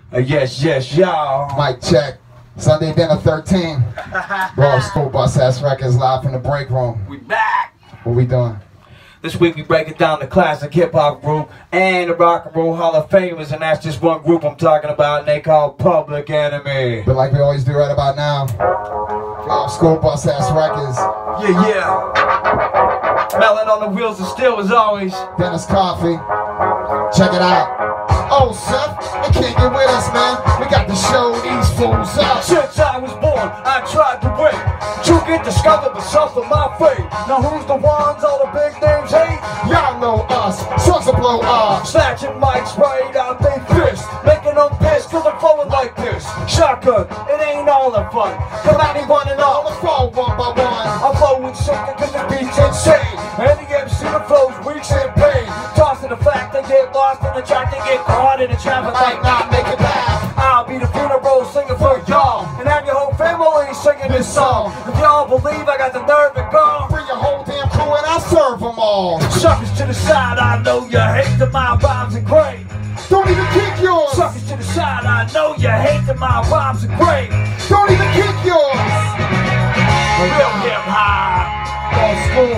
Yes, y'all. Mic check. Sunday Dinner 13. Raw School Bus Ass Records live from the break room. We back. What we doing? This week we breaking down the classic hip-hop group and the Rock and Roll Hall of Famers, and that's just one group I'm talking about, and they call Public Enemy. But like we always do right about now, Raw School Bus Ass Records. Yeah. Melon on the wheels of steel as always. Dennis Coffee. Check it out. Oh, Seth, they can't get with us, man. We got to show these fools up. Since I was born, I tried to win. To get discovered but suffer my fate. Now who's the ones all the big names hate? Y'all know us, songs will blow up. Snatching mics right out they fist, making them piss cause I'm flowing like this. Shotgun, it ain't all that fun. Come at me one and all, Let's fall one by one. I flow with something cause the beat's insane. And the MC that flows weak and pain. Tossing the fact they get lost in the track, they get caught in the traffic Might not make it back. I'll be the funeral singer for y'all, and have your whole family singing this song. If y'all believe I got the nerve to go, Bring your whole damn crew and I'll serve them all. suckers to the side, I know you hate that my rhymes are great. Don't even kick yours. Suckers to the side, I know you hate that my rhymes are great. Don't even kick yours. Real hip hop. Raw School.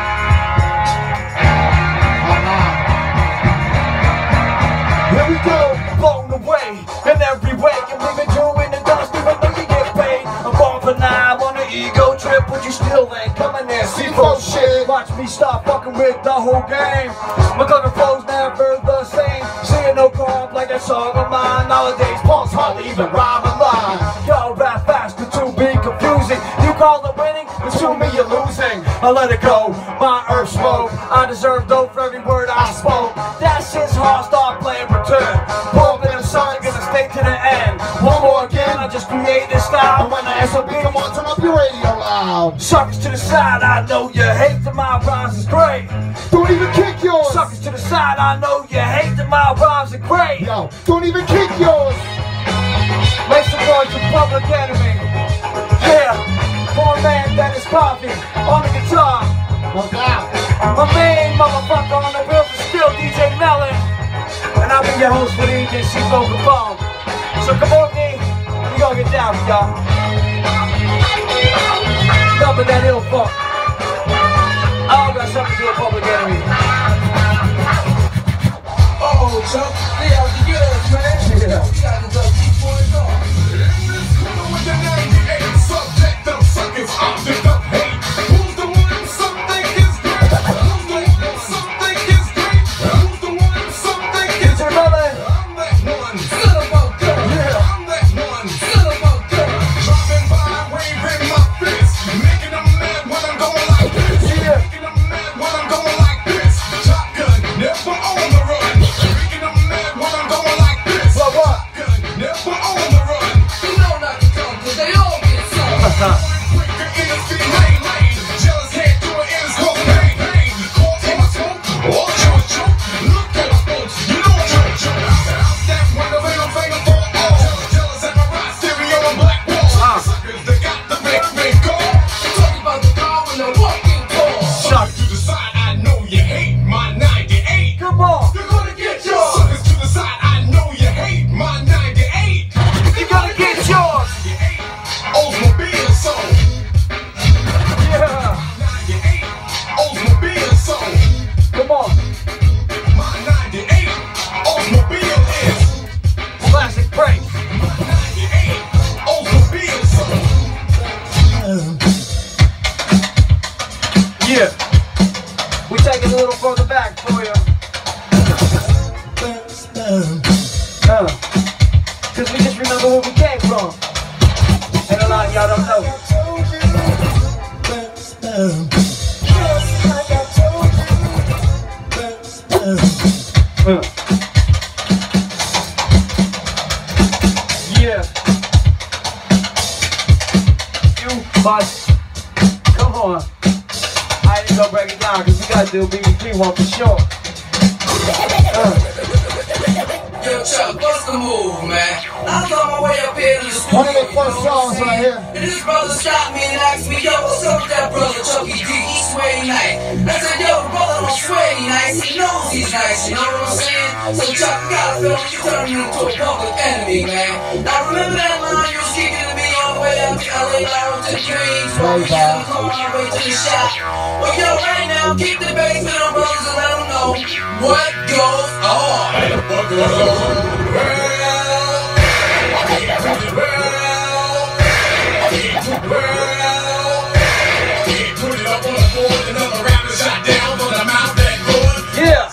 Here we go. Blown away in every way. You're leaving you in the dust even though you get paid. I'm born for now on an ego trip, but you still ain't coming there. C4 shit. Watch me stop fucking with the whole game. My clever flow's never the same. Seeing no carb like that song of mine. Nowadays, punks hardly even rhyme a line. Y'all rap faster to be confusing. You call it winning, but to me you're losing. I let it go, my earth smoke. I deserve dope for every word I spoke. That shit's hard, start playing return. Pumping them songs, gonna stay to the end. One more again, I just create this style. And when the SOB come on, turn up your radio loud. Suckers to the side, I know you hate that my rhymes is great. Don't even kick yours. Suckers to the side, I know you hate that my rhymes are great. Yo, don't even kick yours. Make some noise for Public Enemy. Yeah, for a man that is coffee on the guitar. No doubt. My main motherfucker on the wheels is still DJ Melon. And I'll be your host for the evening, C4 Capone. So come on, me, we gonna get down, y'all. Number that ill funk. I all got something to do with Public Enemy. Oh, Chuck, they out to get us, man. Yeah. We got to go keep going on. In this corner with the 98 subject of suckers, object of hate. Who's the one some think is great? Who's the one some think is great? Who's the one some think is DJ great? Melon. I'm that one, son of a gun. Yeah. I'm that one, son of a gun. Driving by, waving my fist, making them mad when I'm going like this. Yeah. Making them mad when I'm going like this. Shotgun, never on the run. Making them mad when I'm going like this. What, what? Shotgun, never on the run. You know not to come, 'cause they all get some. Quicker in the city lane, lane. Jealous head to an end, cause pain, pain. Caught in my smoke, all choke. Look at us, folks, you know I'm choke. Out that window, ain't no finger for all. Jealous at my ride, stereo and black wall. Suckers, they got the big call. Talking about the car when I'm walking tall. Suck. To the side, I know you hate my 98. Come on. You're gonna get yours. Suckers to the side, I know you hate my 98. You're gonna get yours. 98. Oldsmobile song. Yeah. 98. Oldsmobile song. Come on. My 98. Oldsmobile is. Classic break. 98. Oldsmobile song. Yeah. We take it a little further back for you. Cause we just remember where we came from. And a lot of y'all don't know. Yeah. You must. Come on. I ain't gonna break it down because we gotta do BBG one for sure. Chuck, what's the move, man? I was on my way up here to the studio. One of the first songs right here. And this brother stopped me and asked me, yo, what's up with that brother Chucky D? He swear he nice. I said, yo, the brother don't swear he nice. He knows he's nice, you know what I'm saying? So Chuck, you gotta feel like you turned me into a public enemy, man. Now remember that line you was kicking to me on the way up to LA, Larry to the Dreams. While we was in the car on our way to the shop. Well, yo, right now, keep the bass with them brothers and let them know what goes on. What goes on? Yeah.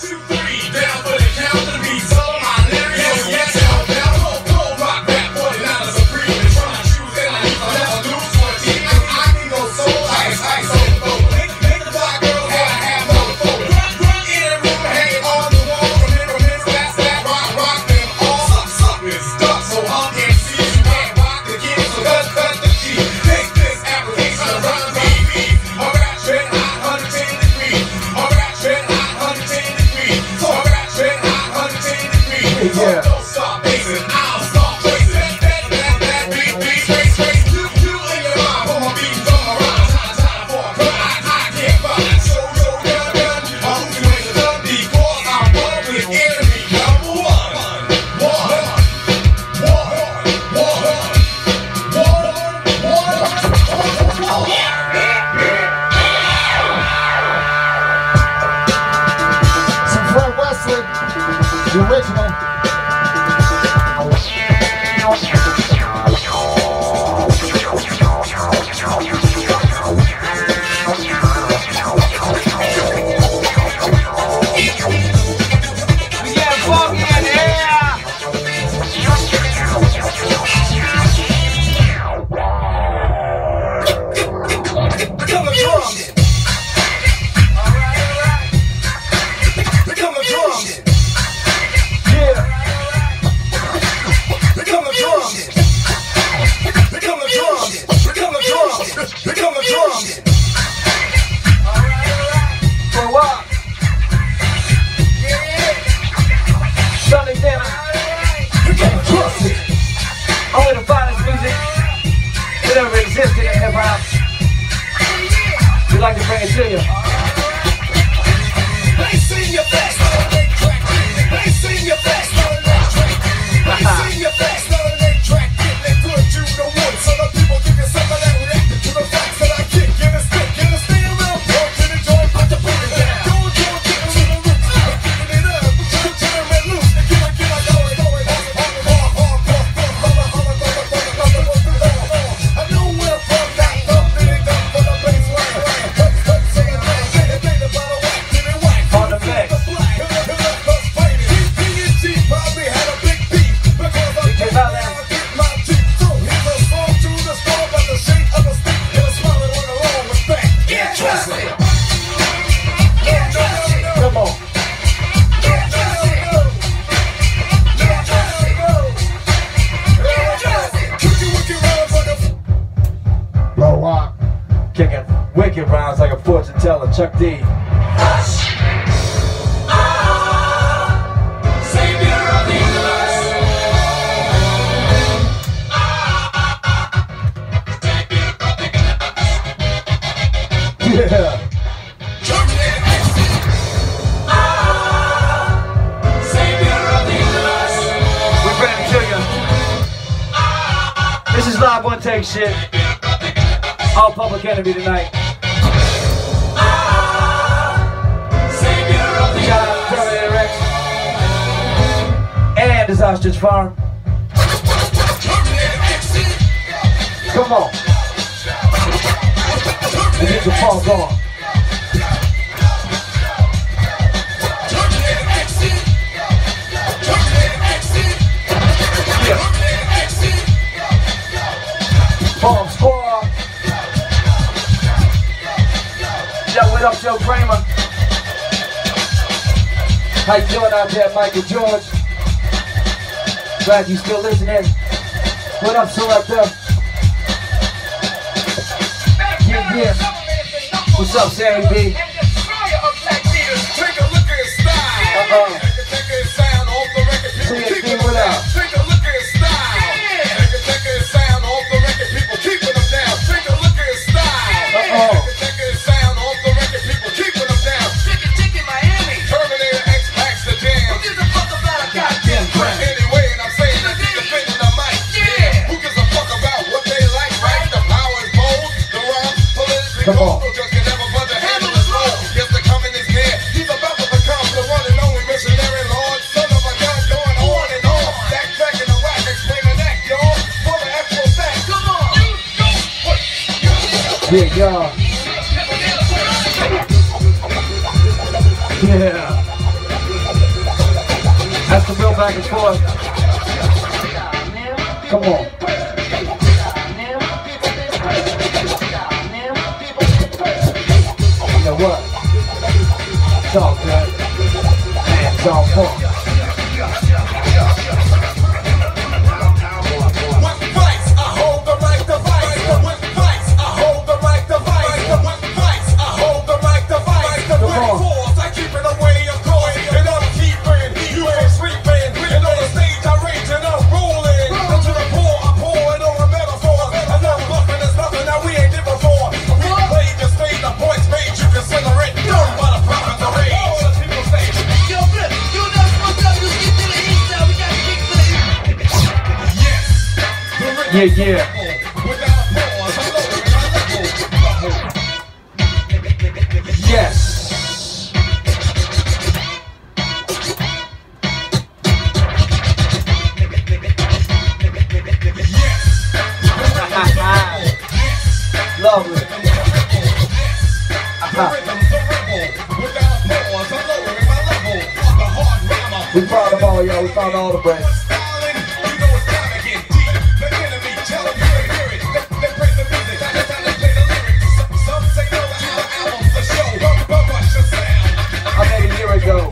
The original. We'd like to bring it to you. They seen your best on the track. They seen your best on the track. They seen your best on the track. Getting good, you know what? So the people give you something that reacted to the facts that I kick in a stick. In a stay around, walk in the joint, put the put it down. Go and get to the roots. Kicking it up, put your turn and loose. And get like I know where from that love really done for the baseline. On the mix. Come on. Blow up. Kicking wicked rounds like a fortune teller, Chuck D. Yeah. We bring it to you. This is live one take shit. All Public Enemy tonight. Shout out to Terminator Rex and his Ostrich Farm. Come on. And get your funk on. Yeah. Bomb Squad. Yo, what up, Joe Kramer? How you doing out there, Michael George? Glad you still listening. What up, Selector? Yeah. What's up, Sammy B? Take a look at his style. Take a sound off the record. CSB, what it out. Take a look at his style. Check his sound off the record, people keeping them down. Take a look at his style. Check his sound off the record, people keeping them down. Chicken, Miami. Terminator X packs the jam. Who gives a fuck about a goddamn crap? Anyway, and I'm saying that he's the thing on the mic. Yeah. Who gives a fuck about what they like, right? The power is bold, the rhymes politically cold. So just can never but to handle his role. Yes, the coming is near. He's about to become the one and only missionary lord. Son of a gun going on and on. Backtracking the whack, explaining that, y'all. For the actual fact. Come on. Yeah, y'all. Yeah. That's the real back and forth. Come on. You know what? It's all good. Man, it's all fun. With fights, I hold the mic device. With fights, I hold the mic device. With fights, I hold the mic device. With force, I keep it away, of course. And I'm keeping you ain't sleeping. And on the stage, I rage and I'm rolling. And to the poor, I pour it on a metaphor. And I'm bluffing, there's nothing that we ain't did before. We played the stage, the points made, you consider it done by the prophet of rage. All the people say, yo, Flip, you know what's up, you get to the east side, we gotta kick to the east. Yes. Yeah. Without a pause, I'm lowering my level. Yes. Lovely. We found them all, y'all. We found all the brands. I made a year ago.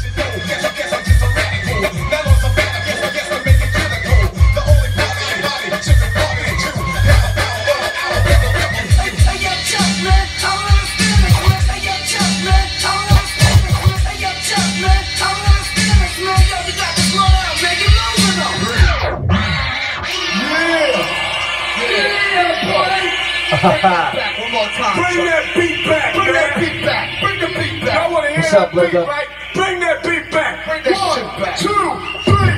One more time. Bring that beat back. Bring that beat back. Bring the beat back. I want to hear What's that up, beat Linda? right. Bring that beat back. Bring that shit back. 1, 2, 3,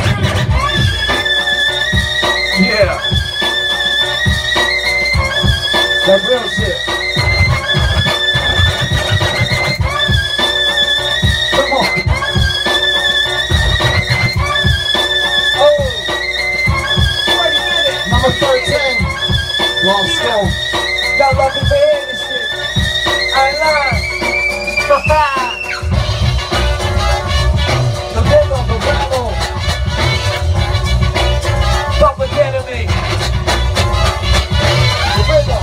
4. Yeah. That real shit. Come on. Oh. Wait a minute. Number 13. Long Stone. Y'all lucky for hearing this shit. I lied. The rhythm, the rattle. Public Enemy. The rhythm.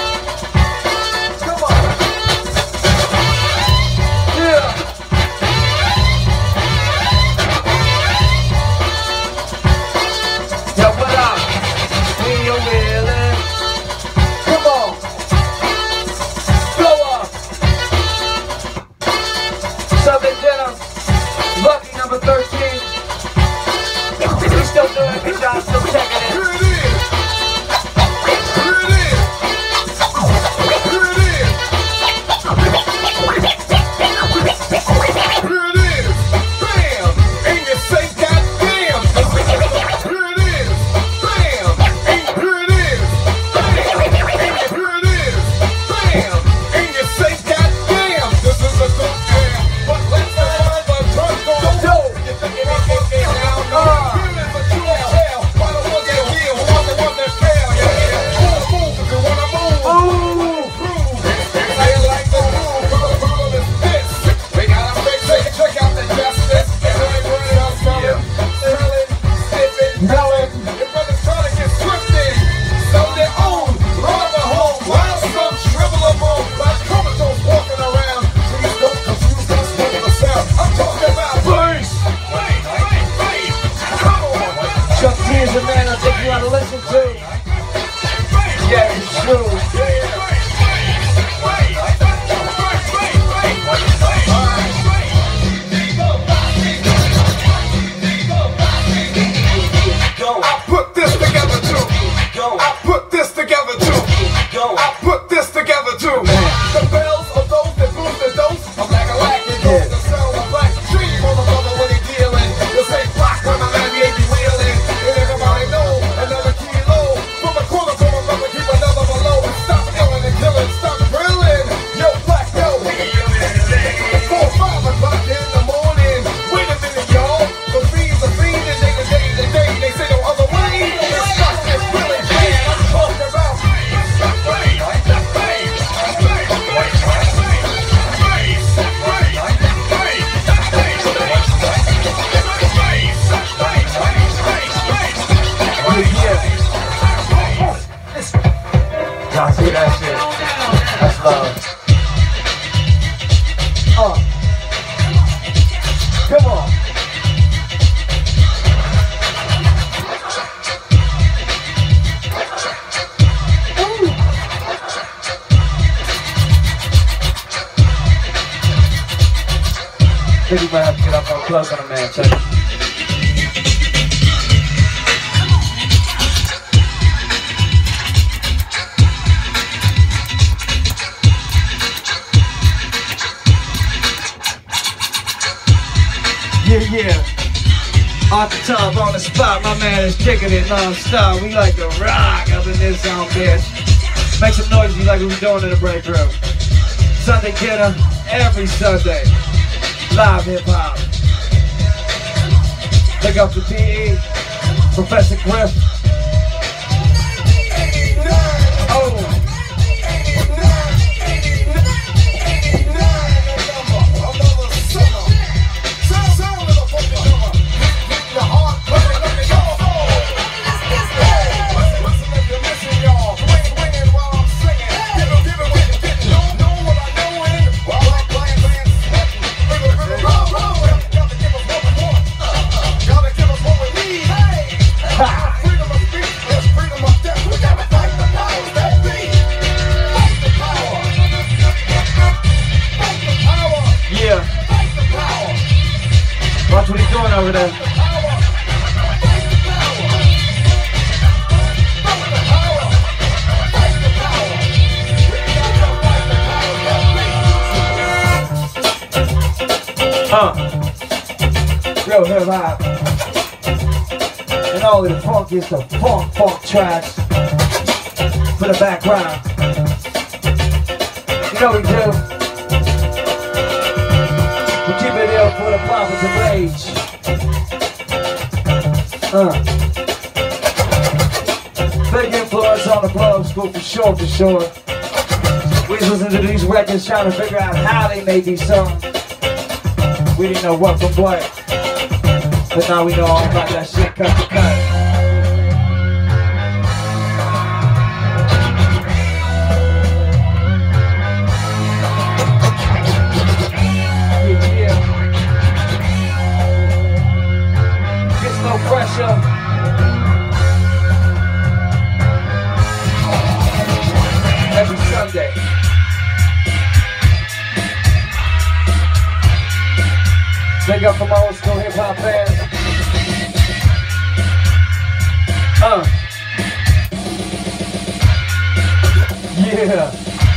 Come on. Yeah. Yo, what up? We are willing. Come on. Go up. Southern Denim. Lucky number 13. We still doing a good job, still checking it. Here it is. Here it is. Here it is. Here it is. Bam. And you say, goddamn. Here it is. Bam. And here it is. Bam. And here it is. Bam. And you say, goddamn. This is a good jam. But let's have a turn going. Yo. You think it ain't getting down? Here is a true tale. Why the ones that heal? Who are the ones that fail? Yeah. Move if you wanna move. Ooh. How you like the move? The problem is this. We gotta fix it. Check out the justice. And I ain't running out selling, sniffing, Melon. your brother's trying to get twisted. Sell their own. Run the home. While some shrivel them on. Like comatose walking around. Please don't confuse us with the sound. I'm talking about First. come on. Chuck T is a man I think you ought to listen to. Yeah, it's true. think we might have to get up on close on a man, check it. Yeah. Off the top, on the spot, my man is kicking it non-stop. We like to rock up in this zone, bitch. Make some noise like we doing in the break room. Sunday Kidder, every Sunday. Live hip-hop. Pick up the PE, Professor Griff. Oh. Watch what he's doing over there. Real hip hop. And all of the funk is the funk tracks for the background. You know we do. We keep it ill for the prophets of rage. Big influence on the club school for sure. We listen to these records trying to figure out how they made these songs. We didn't know what from what. But now we know all about that shit cut to cut. Pressure. Every Sunday. Big up from old school hip hop fans. Yeah.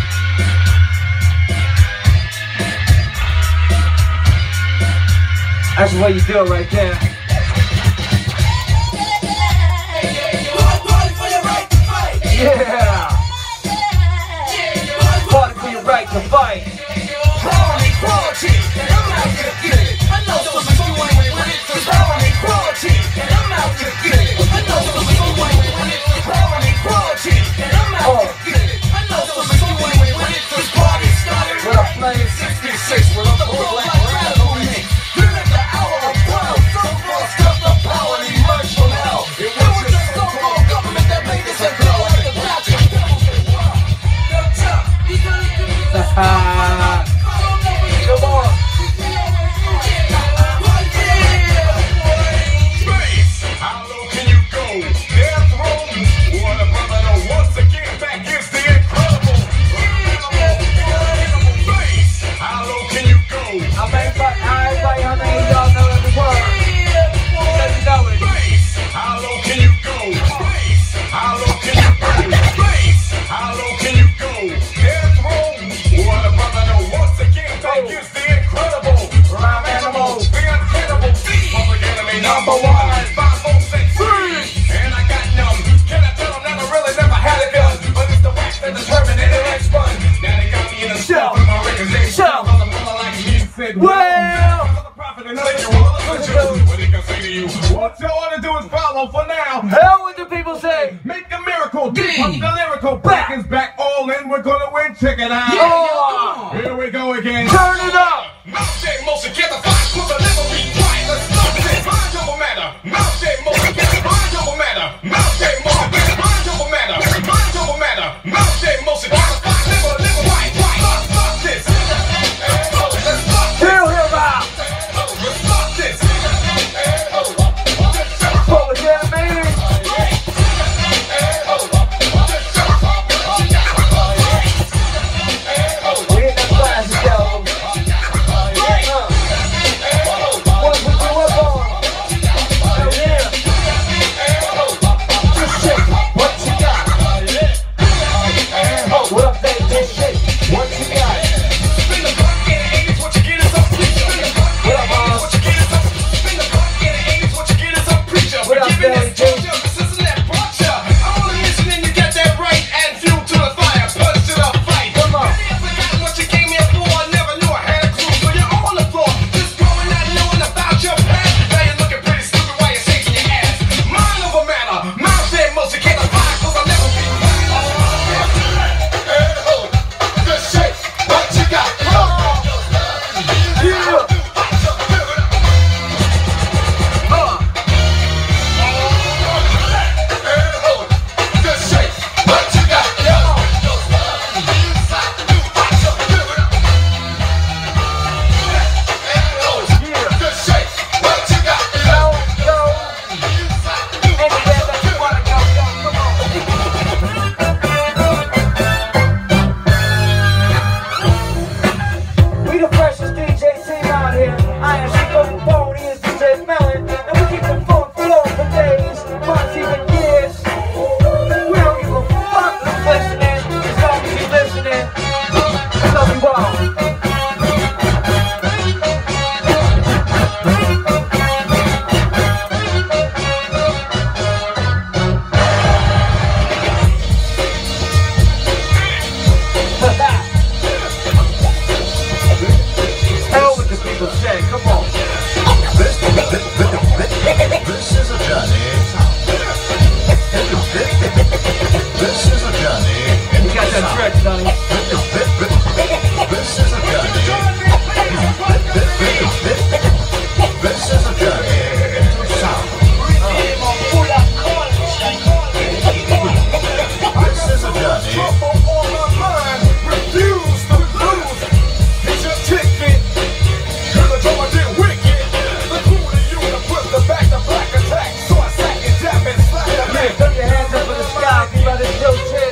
That's the way you do it right there. Yeah! Party for your right to fight. Quality, and I'm out to get it. I know someone with it for quality, and I'm out to get it. I know someone with it for quality, and I'm out to get it. I know someone with it for party started. When I'm playing 66, when I'm the whole black rap on me. You're at the hour of 12, so far stuff the power and emerge from hell. It was just so-called government that made this a blow. Come on. Space, how low can you go? Death row, what a brother know. Once again, back is the incredible. Space, how low can you go? Everybody, how many of y'all know every word? Let me know it. Space, how low can you go? Space, how low can you go? Space, how low can you go? Death row, what a brother know. Once again, back is the incredible. Rhyme animal, the uncannibal. Public enemy number one. 506. And I got numb. Can I tell them that I really never had a gun? But it's the wax that determined it ain't fun. Now they got me in a cell with my records. They shell. On the brother like me said, well. What he can say to you. What you ought to do is follow for now. Hell with the people say. Make a miracle. Deep up the lyrical. Back is back all in. We're gonna win. Check it out. Yeah, here we go again. Turn it up. Mouth shape motion. Get the vibe. Put the level beat right. Let's start this. Mind double matter. Mouth shape motion. Get the mind double matter. Mouth shape motion. Get the mind double matter. Mind double matter. Mouth shape motion. Get the vibe. Level right. Stop this. Let's stop this. Feel him out. Let's stop this. Public enemy. We in the class, yo. Correct, Donnie. This is a journey. This is a journey to sound. This is a journey. On my mind, refuse to lose. It's your ticket. You're the drummer, get wicked. The cool to you to put the back to black attack. So I sack and jab and slap the man. Throw your hands up in the sky, be by this yo shit.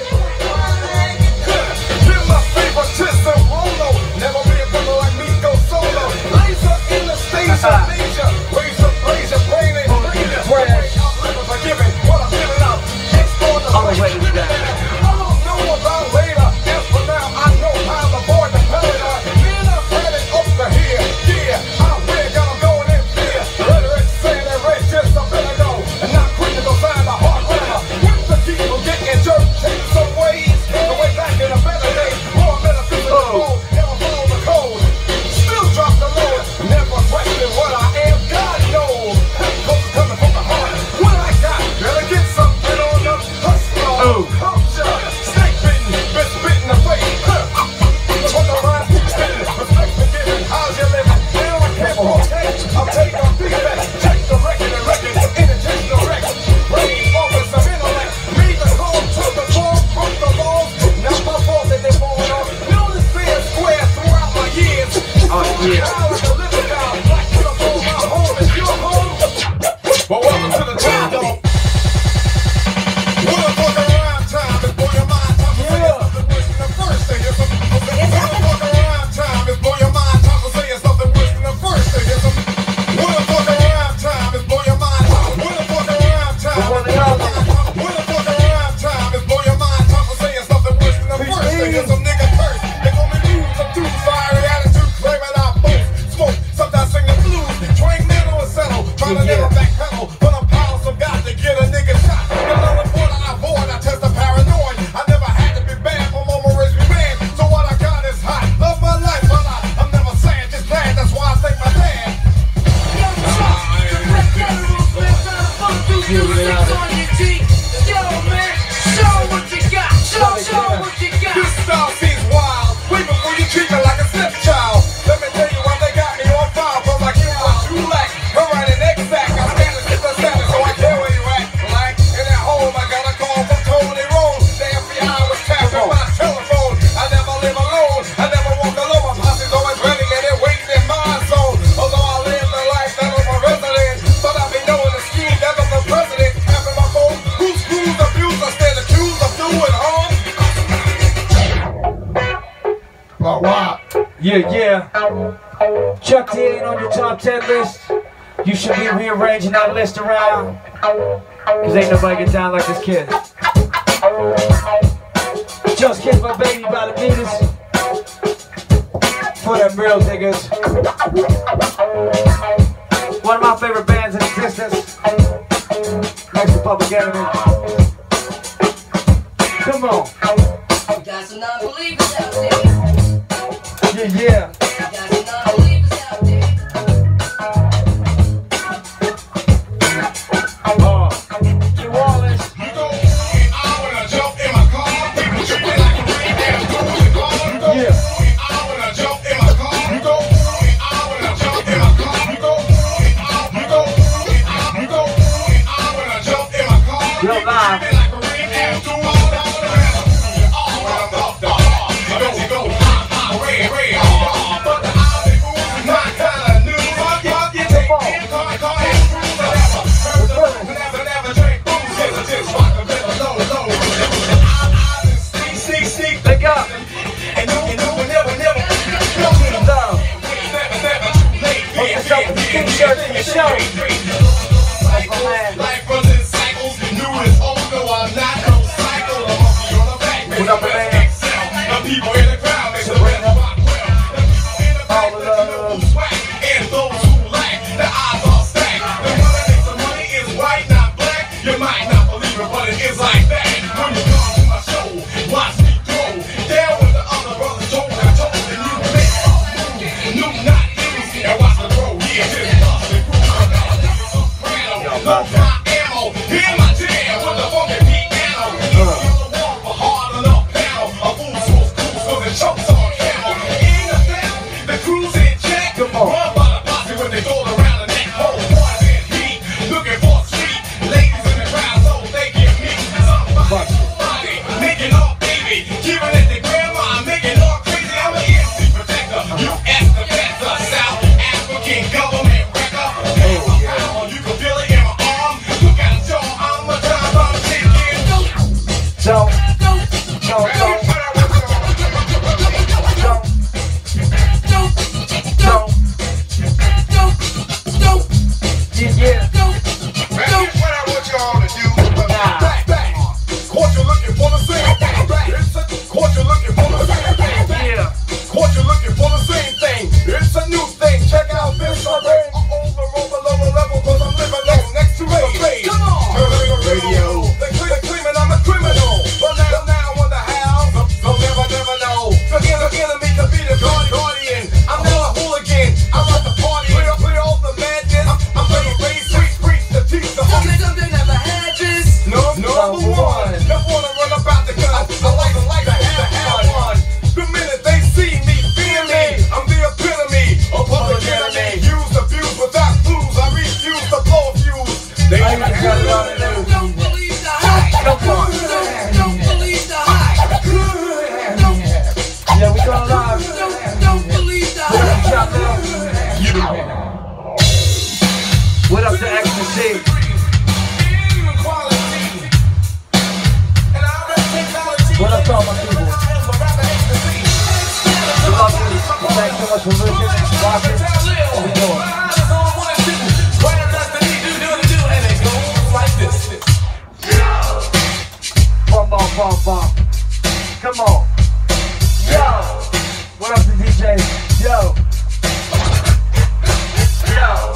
Give my favorite Tissa Rolo. Never be a brother like me, go solo. Laser in the station, laser. Razor, blazer, brain and brainer. I'm living forgiving what I'm giving up. Export the way down. I don't know about later. As for now, I know how to avoid the paradigm. Man, I've had it up to here. Yeah, I'm weird, got 'em going in fear. Rhetoric saying that red just a better go. And not quick to go find a hard grammar. With the people getting jerked, change some ways. The way back in a better day. More metaphysical, never follow the code. Still drop the load. Never question what I am. God knows. Coast coming from the heart. What I got, better get something on the hustle. Culture, snake bitten, bitch bitten the face. What the rhyme spitting, respect for giving. How's your living? Now I can't protect. I'll take on defense. Check the record and record. Intentional record. Brain focus of intellect. Read the code to the form from the laws. Not my fault that they're falling off. Know this fair square throughout my years. How is the living down? Black uniform, my home is your home. Well, welcome to the town, though. What a fucking rhyme time is blow your mind time to say something worse than the first thing. What a fucking rhyme time is blow your mind time to say something worse than the first thing. What a fucking rhyme time is blow your mind time. What a fucking rhyme time is blow your mind time. What a fucking rhyme time is blow your mind time to say something worse than the first thing. Some nigga curse. They call me lose. I'm too fiery attitude. Claiming I boast. Smoke. Sometimes sing the blues. Train mental and settle. Trying to never backpedal. But I'm power some guys to get a nigga shot. The lower border I avoid. I test the paranoid. I never had to be bad. My mama raised me man. So what I got is hot. Love my life, but I'm never sad. Just glad. That's why I thank my dad. This style seems wild. Way before you treat me like a stepchild. Let me tell you why they got me on file. Cause I give what you lack. I'm writing exact. I'm standing to the standard, so I care where you at. Like in that home, I got a call from Tony Roll. The FBI was tapping my telephone. I never live alone. I never walk alone. My posse's always ready and they're waiting in my zone. Although I live the life that I'm a resident. Thought I'd be knowing the scheme that I'm the president. Having my phone, who's screws abused. I stand accused of doing harm. Wow. Yeah. Chuck T ain't on your top 10 list. You should be rearranging that list around. Cause ain't nobody get down like this kid. Just kissed my baby by the meters. For them real niggas. One of my favorite bands in existence. Next to Public Enemy. Come on. Got some non-believers out there. Yeah. Got some non-believers out there. You Wallace. You go, and I wanna jump in my car. People tripping like a red damn fool in the car. You go, Yeah. and I wanna jump in my car. You go, and I wanna jump in my car. You go, and I wanna jump in my car. Yo, live. Tripping like a red damn fool. All down the river. All around the you go, red. But the eyes they move is not kinda new. Fuck you, take car and cruise whatever. Never drink booze. Just rock a bit low. Sneak. Pick up. And no, never. Down. T-shirt in the show. Life runs in cycles. New is old, no, I'm not no cycle. I'm monkey on the back. What up, man? The people in the crowd make the rest rock well. The people in the back, the people who swag, and those who lack, the odds are stacked. The one that makes the money is white, not black. You might not believe it, but it is like that. When you come to my show, watch me throw down with the other brothers, told and you make a move. New, not news, and watch the road. Yeah, just bust and groove. Load my ammo, hear my jam with the funky piano. The wall for hard enough panel, a fool bump, bump. Come on. Yo. What up, the DJ? Yo. Yo.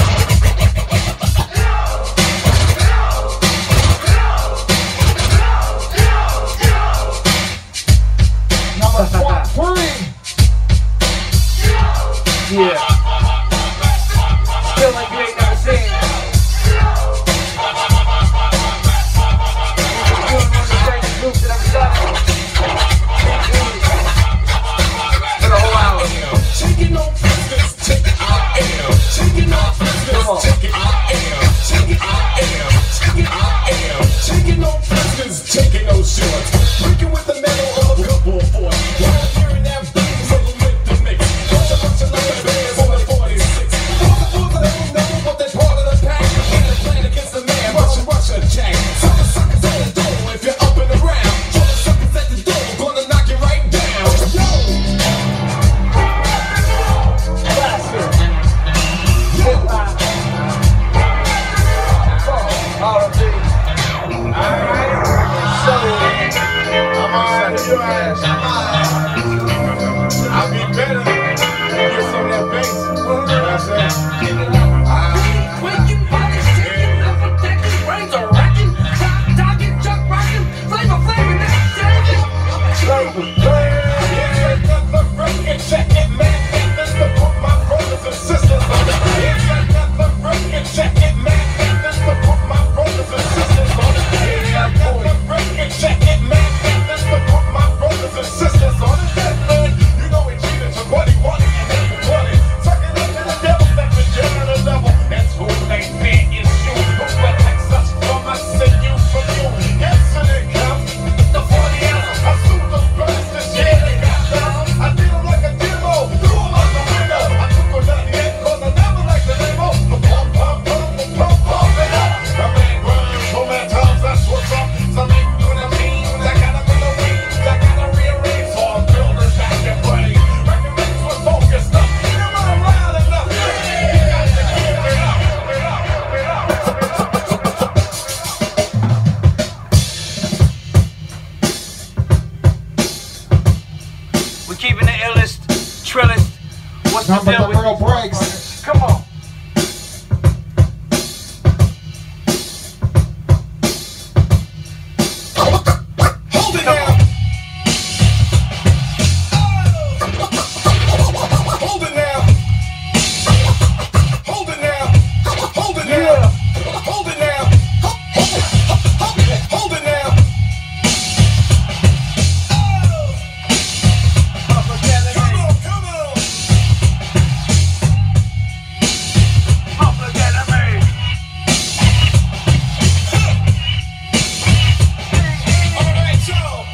Number 3. Yeah. Still like you ain't never seen. Doing one of the greatest groups that ever done it. For the whole hour. Taking on prisoners, take it I am. Taking on prisoners, take it I am. Take it I am. Take it I am. Taking on prisoners, taking no shorts. Breaking with the metal of a couple of boys. While hearing that beat, so we make the mix. Bunch of loving bands on the 46. Those of fools that don't know what they're part of the pack. And the plan against the man, Russia Jack. Suckers, suckers on the door if you're up and around. Trouble suckers at the door, gonna knock you right down. Yo! Classic. Hip-hop. R&B. I'll be better. Get some of that bass. You know what I'm saying? Waking, body shaking, upper decking, brains are racking, top docking, chuck rocking, flavor flavor, next savage. Yeah, nothing broke and check it, man. This to put my brothers and sisters on it. Yeah, nothing broke and check it, man. This to put my brothers and sisters on it. Yeah, nothing broke and check it, man. This to put my brothers and sisters on it. You know we cheated to what he wanted and then he wanted. Suck it up to the devil, that's the general level. That's who they think is you. Who protects us from us and you from you. Yes, and it comes. The 40 ounce. I suit those brothers this year. They got down. I did them like a demo. Threw them out the window. I took her down the end cause I never like the demo. Pump, pump, pump, pump, pump it up. My man run so many times, that's what's up. Some ain't doing a mean. I gotta be the wings. I gotta rearrange. So I'm building back and buddy. Recommends with focused up. You're not loud enough. You got to give it up. We're keeping the illest, trillest. What's the Number deal the with real these breaks. motherfuckers? Come on. Hold it now. Hold it now. Hold it now. Hold it now. Yeah. Hold it now. Hold it now. Public Enemy. Come on. Public Enemy. All right, y'all.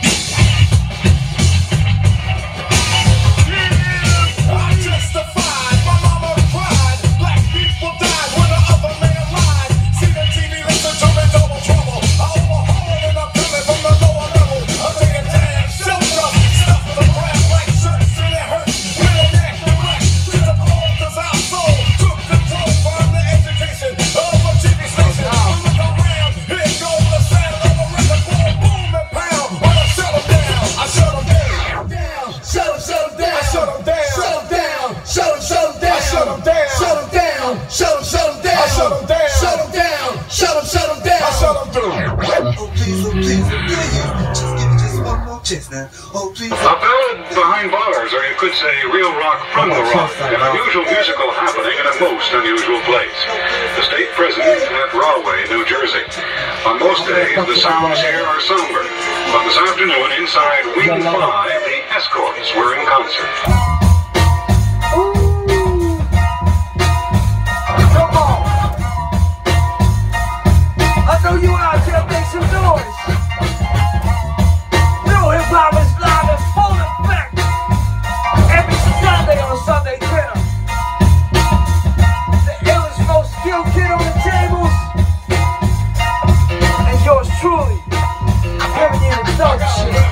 I justified, my mama cried. Black people died when the other man lied. See the TV, listen to me, double trouble. I overhaul and I'm coming from the lower level. I'm taking damn shelter, stuff the crap like shirts and it hurts. Real neck direct to the bone, 'cause our soul took control from the education of a TV station. We look around, here goes the sound of a record boom, boom and pound. When I shut 'em down, I shut 'em down. Shut him down. I shut 'em down. Shut him down. Shut him down. I shut 'em down. Shut him down. Shut him down. I shut 'em down. Shut him down. Shut him down. I shut 'em down. Oh please, will you? Just give me just one more chance now. Oh please. A ballad behind bars, or you could say real rock from the rock, an unusual musical happening in a most unusual place. The state prison at Rahway, New Jersey. On most days, the sounds here are somber. But this afternoon, inside Wing 5, the Escorts were in concert. Come on. I know you out there make some noise. New hip-hop is live in full effect. Every Sunday on Sunday dinner. The illest, most skilled kid on the tables. And yours truly, giving you the dope shit.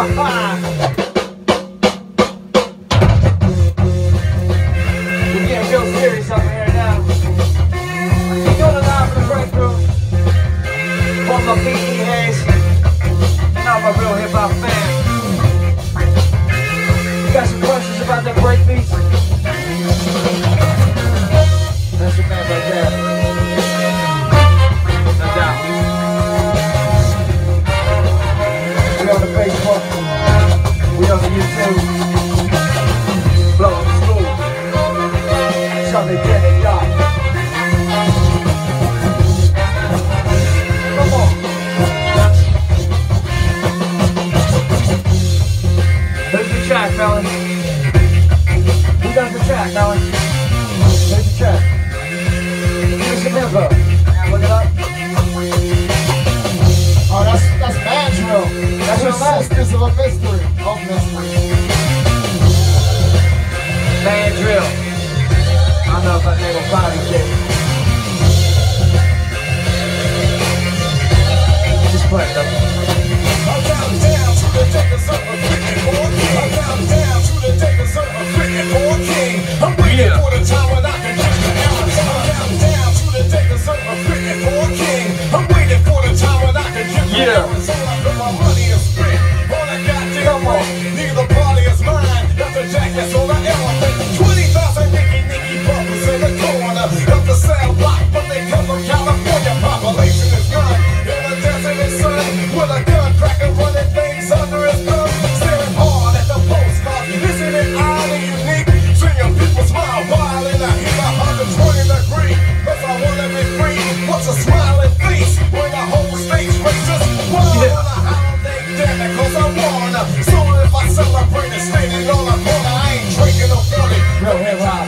We're getting real serious up here now. We're doing a live for the breakthrough. For my PE heads and all my real hip hop fans. You got some questions about that break beats? That's your man right there. No doubt. We on the Facebook. We on the YouTube. Blowing the school. So they get it, y'all. Come on. Who's the track, Melon? Who does the track, Melon? Who's the track? Give us some info. Now look it up. Oh, that's Mandrill. That's Two your man. Sisters of a Mystery. Of Mystery. Mandrill. I don't know if I name a body shit. Just play it, though. I'm down to the takers of a freaking war king. I'm down to the takers of a freaking war king. I'm waiting for the time when I can get the hell. I'm down to the takers of a freaking war king. I'm waiting for the time when I can get the hell. So I put my money in split. All I got to come on. Neither party is mine. That's a jacket, so I elephant. 20,000 Nicky bumpers in the corner of the cell block, but they come from California. Population is gone in the desert and sun with a gun cracker running things under his thumb, staring hard at the postcard. Isn't it odd and unique? Seeing people smile while in a heat 120 degrees. Cause I wanna be free. What's a smiling face when the whole state's racist? Why on a holiday, damn it, cause I wanna. So if I celebrate and standing on a corner, I ain't drinking no 40. Real hip hop.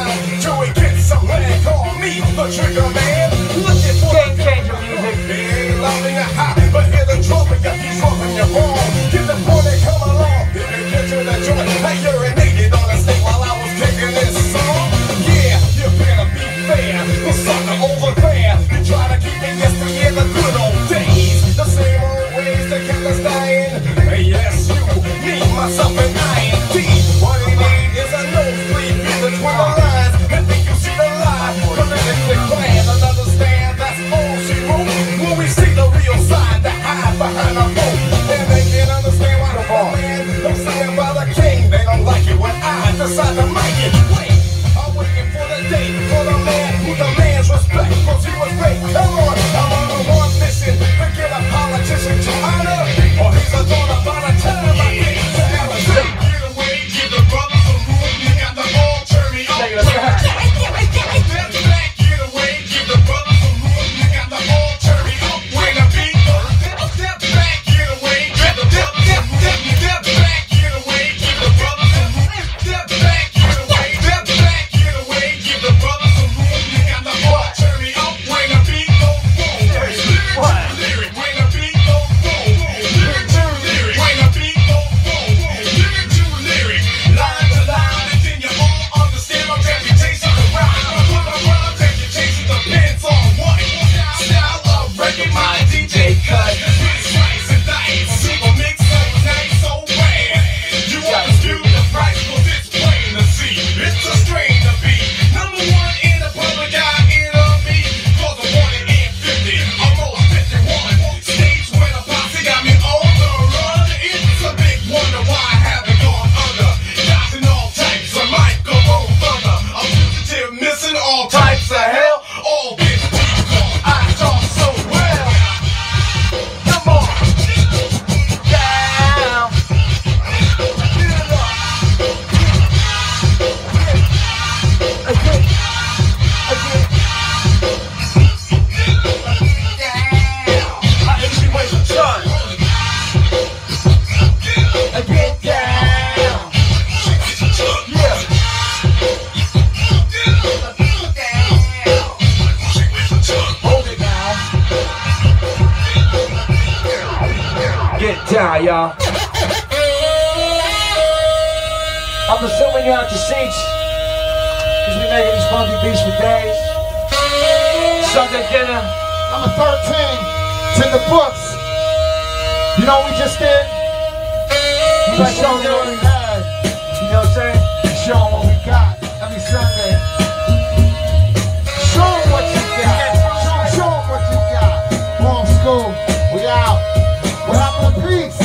Joey gets some land, call me the trigger man. Looking for Game changer music. they ain't loving a high, but hear the trumpet, you keep trumping your wrong. Get the point and come along. If you get to the joint, I urinated on the stage while I was kicking this song. Yeah, you better be fair. The sucker over there, you try to keep me yesterday in the good old days. The same old ways that kept us dying. Hey, yes, you, me, myself, and I&D. What he need is a nosebleed in between the lines. And think you see the lie. Politically planned and understand that's all she wrote. When we see the real side, the hide behind the boat. And they can't understand why the man don't stand by the king. They don't like it when I decide to make it. Wait, I'm waiting for the day for the man who demands respect. Cause he was great. Come on, I'm on the one mission to get a politician to honor. Or he's a daughter by the time I get to Alizé. Get away, give the brother some room. You got the ball, turn me on. Take it back. Step back, get away, give the brother some room. You got the ball, turn me up when the beat goes. Step back, get away, give the brother some room. Step back, get away, give the brother some room. Step back, get away, get away, give the brother some room. You got the ball, turn me up when the beat goes. Lyric, when the beat goes. Lyric to lyric, when the beat goes. Lyric to lyric, line to line, and then you all understand my reputation to rhyme. My reputation depends on what style of record my DJ cut. Slice and dice, super mix so nice, so bad. You won't dispute the price, cause it's plain to see. It's a strain to be number one in the public eye enemy. Cause I wanted in 50, almost 51. Stage where the posse got me on the run. It's a big wonder why I haven't gone under. Dodging all types of microphone thunder. A fugitive missing all types of hell. All this people I talk so well. Come on. Down. Again. I actually waste a ton. Again. Down. Yeah. Hold it now. Get down, y'all. I'm assuming you're out your seats. Cause we making these funky beats for days. Sunday dinner. Number 13. It's in the books. You know what we just did? We show them what we had. You know what I'm saying? We show them what we got every Sunday. Show them what you got. Show them what you got. Home school, we out. What happened to peace?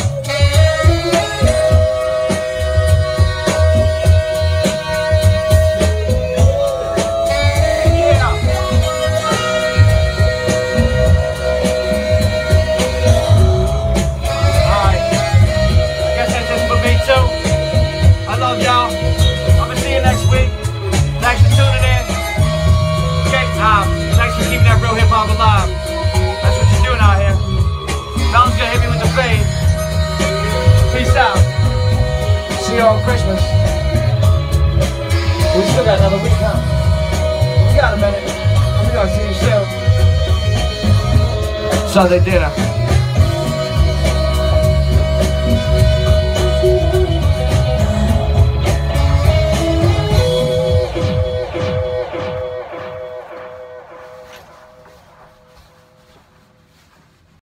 Alive. That's what you're doing out here. Melon's gonna hit me with the fade. Peace out. See you on Christmas. We still got another week, huh? We got a minute. We're gonna see you soon. Sunday dinner.